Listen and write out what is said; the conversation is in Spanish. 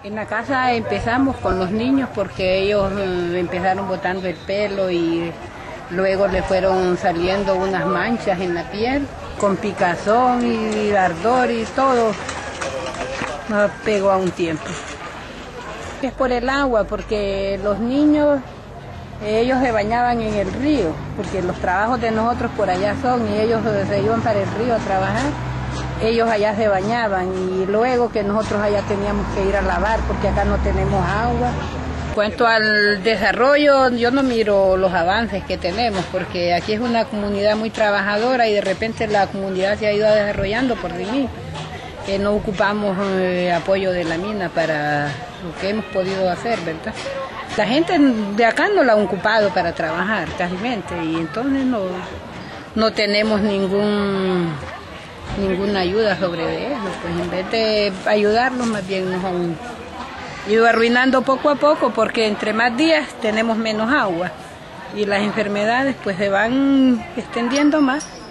En la casa empezamos con los niños porque ellos empezaron botando el pelo y luego le fueron saliendo unas manchas en la piel con picazón y ardor y todo. Nos pegó a un tiempo. Es por el agua, porque los niños, ellos se bañaban en el río, porque los trabajos de nosotros por allá son y ellos se iban para el río a trabajar. Ellos allá se bañaban y luego que nosotros allá teníamos que ir a lavar porque acá no tenemos agua. En cuanto al desarrollo, yo no miro los avances que tenemos porque aquí es una comunidad muy trabajadora y de repente la comunidad se ha ido desarrollando por sí misma. No ocupamos apoyo de la mina para lo que hemos podido hacer, ¿verdad? La gente de acá no la ha ocupado para trabajar, casualmente, y entonces no tenemos ninguna ayuda sobre eso, pues en vez de ayudarnos más bien nos han ido arruinando poco a poco porque entre más días tenemos menos agua y las enfermedades pues se van extendiendo más.